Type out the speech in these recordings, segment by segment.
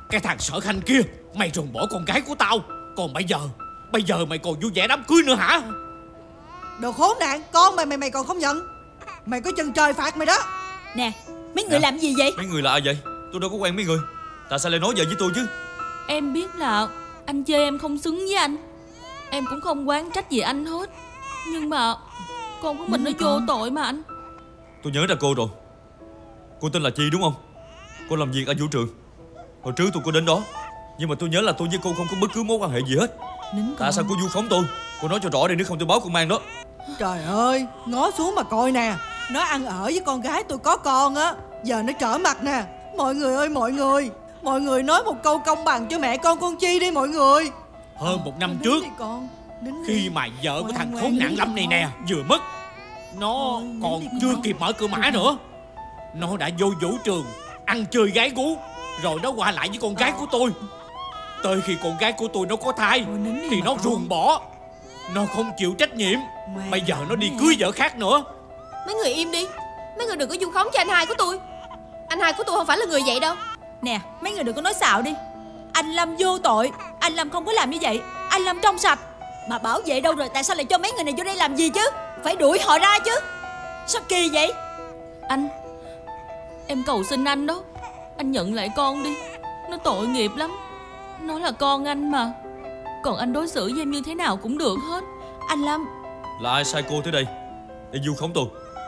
Cái thằng Sở Khanh kia, mày ruồng bỏ con gái của tao. Còn bây giờ mày còn vui vẻ đám cưới nữa hả? Đồ khốn nạn, con mày còn không nhận. Mày có chân trời phạt mày đó. Nè, mấy người làm gì vậy? Mấy người là ai vậy? Tôi đâu có quen mấy người. Tại sao lại nói vậy với tôi chứ? Em biết là anh chê em không xứng với anh. Em cũng không oán trách gì anh hết. Nhưng mà con của mình nó vô tội mà anh. Tôi nhớ ra cô rồi. Cô tên là Chi đúng không? Cô làm việc ở vũ trường. Hồi trước tôi có đến đó, nhưng mà tôi nhớ là tôi với cô không có bất cứ mối quan hệ gì hết. Tại sao cô vu khống tôi? Cô nói cho rõ đi, nếu không tôi báo công an đó. Trời ơi, ngó xuống mà coi nè. Nó ăn ở với con gái tôi có con á, giờ nó trở mặt nè. Mọi người ơi mọi người nói một câu công bằng cho mẹ con Chi đi mọi người. Hơn một năm trước, khi mà vợ của thằng khốn nạn Lâm này nè vừa mất, nó còn chưa kịp mở cửa mã nữa, nó đã vô vũ trường ăn chơi gái gú, rồi nó qua lại với con gái của tôi. Tới khi con gái của tôi nó có thai thì nó ruồng bỏ. Nó không chịu trách nhiệm. Bây giờ nó đi cưới vợ khác nữa. Mấy người im đi. Mấy người đừng có vu khống cho anh hai của tôi. Anh hai của tôi không phải là người vậy đâu. Nè, mấy người đừng có nói xạo đi. Anh Lâm vô tội. Anh Lâm không có làm như vậy. Anh Lâm trong sạch. Mà bảo vệ đâu rồi? Tại sao lại cho mấy người này vô đây làm gì chứ? Phải đuổi họ ra chứ. Sao kỳ vậy? Anh, em cầu xin anh đó, anh nhận lại con đi. Nó tội nghiệp lắm. Nó là con anh mà. Còn anh đối xử với em như thế nào cũng được hết. Anh Lâm. Là ai sai cô tới đây để vu khống tôi?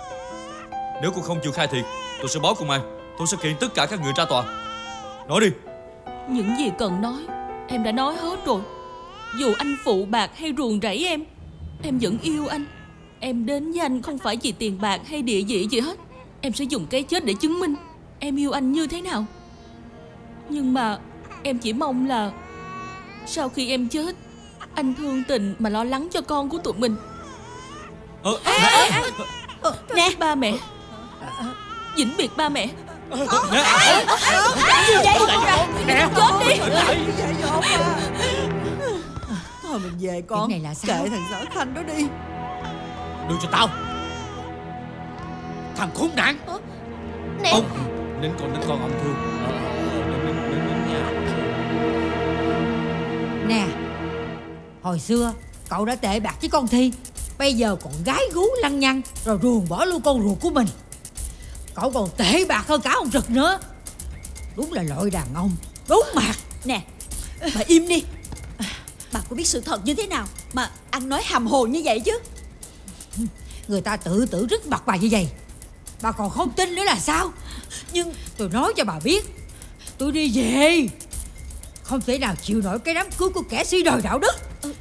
Nếu cô không chịu khai thiệt, tôi sẽ báo công an. Tôi sẽ kiện tất cả các người ra tòa. Nói đi. Những gì cần nói em đã nói hết rồi. Dù anh phụ bạc hay ruồng rẫy em vẫn yêu anh. Em đến với anh không phải vì tiền bạc hay địa vị gì hết. Em sẽ dùng cái chết để chứng minh em yêu anh như thế nào. Nhưng mà em chỉ mong là sau khi em chết, anh thương tình mà lo lắng cho con của tụi mình. Nè ba mẹ, vĩnh biệt ba mẹ. Làm gì vậy? Nè, chết đi. Thôi mình về con. Chuyện này là sao? Kệ thằng Sở Khanh đó đi. Đưa cho tao. Thằng khốn nạn. Nè. Ông nín con ông thương. Nín nha. Nè, hồi xưa cậu đã tệ bạc với con Thi, bây giờ còn gái gú lăng nhăng rồi ruồng bỏ luôn con ruột của mình. Cậu còn tệ bạc hơn cả ông Trực nữa. Đúng là loại đàn ông đúng mặt. Nè, bà im đi. Bà có biết sự thật như thế nào mà ăn nói hàm hồ như vậy chứ? Người ta tự tử rứt mặt bà như vậy, bà còn không tin nữa là sao? Nhưng tôi nói cho bà biết, tôi đi về không thể nào chịu nổi cái đám cưới của kẻ suy đồi đạo đức.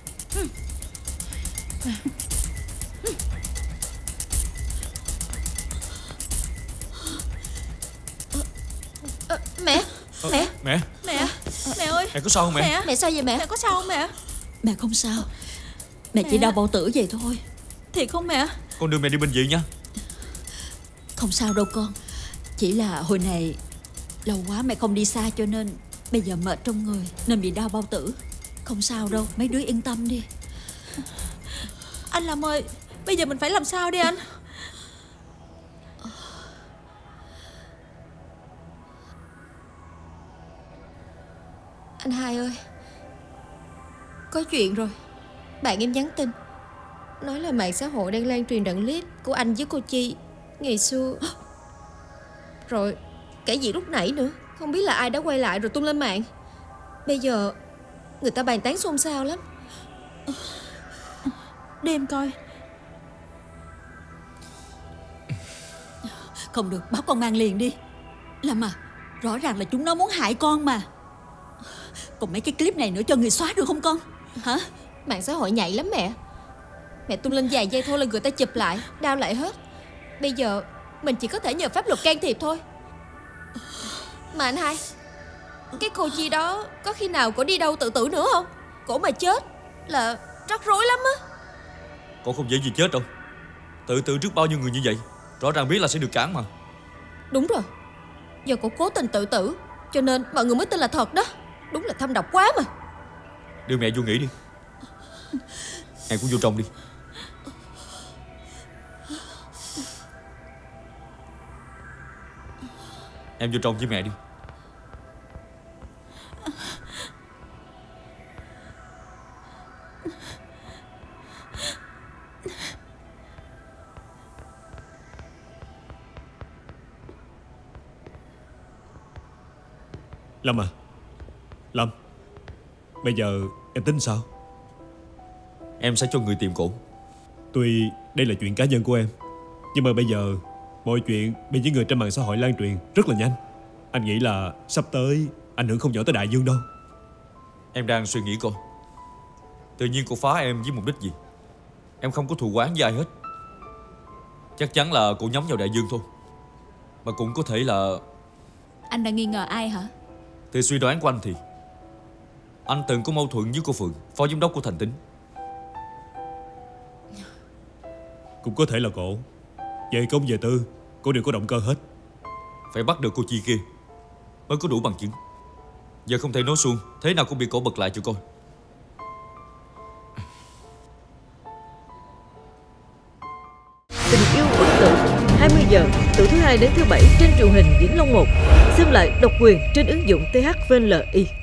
Mẹ. Mẹ ơi. Mẹ có sao không mẹ? Mẹ sao vậy mẹ? Mẹ có sao không mẹ? Mẹ không sao. Mẹ chỉ đau bao tử vậy thôi. Thiệt không mẹ? Con đưa mẹ đi bệnh viện nha. Không sao đâu con. Chỉ là hồi này lâu quá mẹ không đi xa cho nên bây giờ mệt trong người nên bị đau bao tử. Không sao đâu, mấy đứa yên tâm đi. Anh Lâm ơi, bây giờ mình phải làm sao đây anh? Anh hai ơi, có chuyện rồi. Bạn em nhắn tin nói là mạng xã hội đang lan truyền đoạn clip của anh với cô Chi ngày xưa. Rồi cả việc lúc nãy nữa. Không biết là ai đã quay lại rồi tung lên mạng. Bây giờ người ta bàn tán xôn xao lắm. Để em coi. Không được, báo công an liền đi. Lâm à, rõ ràng là chúng nó muốn hại con mà. Còn mấy cái clip này nữa cho người xóa được không con? Hả? Mạng xã hội nhạy lắm mẹ. Mẹ tung lên vài giây thôi là người ta chụp lại, đao lại hết. Bây giờ mình chỉ có thể nhờ pháp luật can thiệp thôi. Mà anh hai, cái cô Chi đó có khi nào cổ đi đâu tự tử nữa không? Cổ mà chết là rắc rối lắm á. Con không dễ gì chết đâu. Tự tử trước bao nhiêu người như vậy, rõ ràng biết là sẽ được cản mà. Đúng rồi. Do cổ cố tình tự tử cho nên mọi người mới tin là thật đó. Đúng là thâm độc quá mà. Đưa mẹ vô nghỉ đi. Em cũng vô trong đi. Em vô trong với mẹ đi. Lâm à, Lâm, bây giờ em tính sao? Em sẽ cho người tìm cổ. Tuy đây là chuyện cá nhân của em, nhưng mà bây giờ mọi chuyện bị những người trên mạng xã hội lan truyền rất là nhanh. Anh nghĩ là sắp tới ảnh hưởng không nhỏ tới đại dương đâu. Em đang suy nghĩ coi, tự nhiên cô phá em với mục đích gì? Em không có thù oán với ai hết. Chắc chắn là cô nhắm vào đại dương thôi. Mà cũng có thể là... Anh đang nghi ngờ ai hả? Từ suy đoán của anh thì anh từng có mâu thuẫn với cô Phượng, phó giám đốc của Thành Tính. Cũng có thể là cổ. Về công về tư, cô đều có động cơ hết. Phải bắt được cô Chi kia mới có đủ bằng chứng. Giờ không thể nói suông, thế nào cũng bị cổ bật lại cho coi. Tình yêu bất tử 20 giờ từ thứ Hai đến thứ Bảy trên truyền hình Vĩnh Long 1. Xem lại độc quyền trên ứng dụng THVNLI.